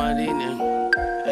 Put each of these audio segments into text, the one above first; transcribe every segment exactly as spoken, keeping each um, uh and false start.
one of these niggas.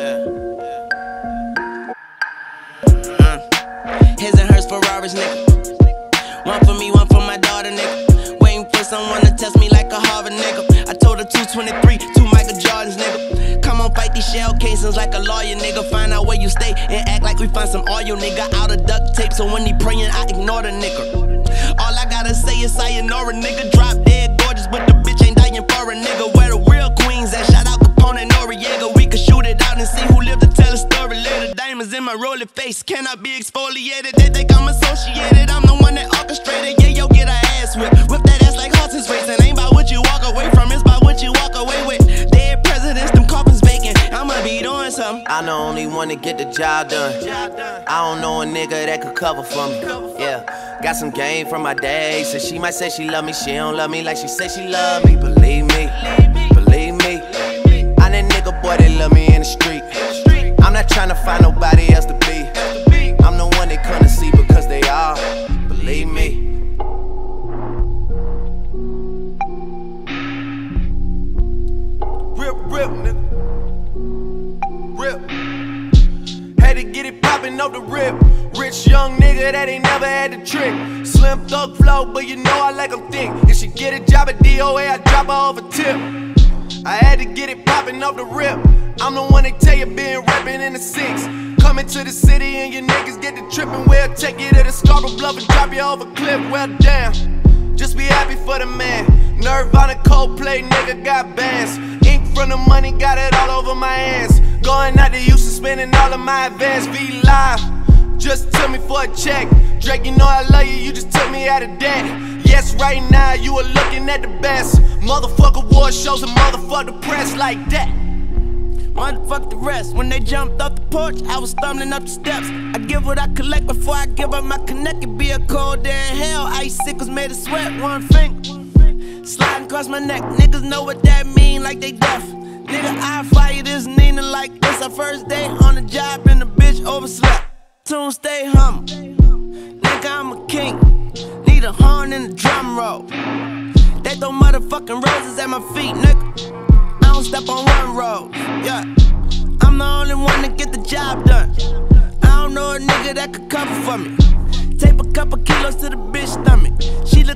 Yeah. Uh. His and hers Ferraris, nigga. One for me, one for my daughter, nigga. Waiting for someone to test me like a Harvard, nigga. I told her two twenty-three, two Michael Jordans, nigga. Come on, fight these shell casings like a lawyer, nigga. Find out where you stay and act like we find some oil, nigga. Out of duct tape, so when he praying, I ignore the nigga. All I gotta say is sayonara, nigga. Drop dead gorgeous, but the bitch ain't dying for a nigga. Where the real queens at? Shout out Capone and Noriega. We can shoot it out and see who lived to tell a story later. Diamonds in my rolling face cannot be exfoliated. They think I'm associated, I'm the one that orchestrated. Yeah, yo, get her ass whipped. Whip that ass like horses racing. Ain't about what you walk away from, it's about what you walk away with. Dead presidents, them coffins vacant. I'ma be doing something. I'm the only one to get the job done. I don't know a nigga that could cover for me. Yeah. Got some game from my day, so she might say she love me, she don't love me like she said she love me. Believe me, believe me, I'm that nigga boy that love me in the street. I'm not trying to find nobody else to be. I'm the one they couldn't see because they are. Believe me. Rip, rip, nigga. Rip. Had to get it poppin' off the rip. Rich young nigga that ain't never had the trick. Slim thug flow, but you know I like them thick. If she get a job at D O A, I drop her off a tip. I had to get it poppin' off the rip. I'm the one that tell you been rapping in the six. Coming to the city and your niggas get the trippin'. We'll take you to the Scarborough Bluff and drop you off a cliff. Well, damn, just be happy for the man. Nirvana, Coldplay, nigga got bands. Ink from the money, got it all over my hands. Going out to Houston, spending all of my advance. V Live just took me for a check. Drake, you know I love you, you just took me out of debt. Yes, right now you are looking at the best. Motherfucker war shows and motherfuck the press like that. Motherfuck the rest. When they jumped off the porch, I was stumbling up the steps. I give what I collect before I give up my connect. It be a cold day in hell. Ice sickles made of sweat, one finger sliding across my neck. Niggas know what that mean, like they deaf. Nigga, I fire this Nina like it's our first day on the job and the bitch overslept. Tune stay humble. Nigga, I'm a king. Need a horn and a drum roll. They throw motherfucking roses at my feet, nigga. I don't step on one road. Yeah, I'm the only one to get the job done. I don't know a nigga that could cover for me. Tape a couple kilos to the bitch stomach. She look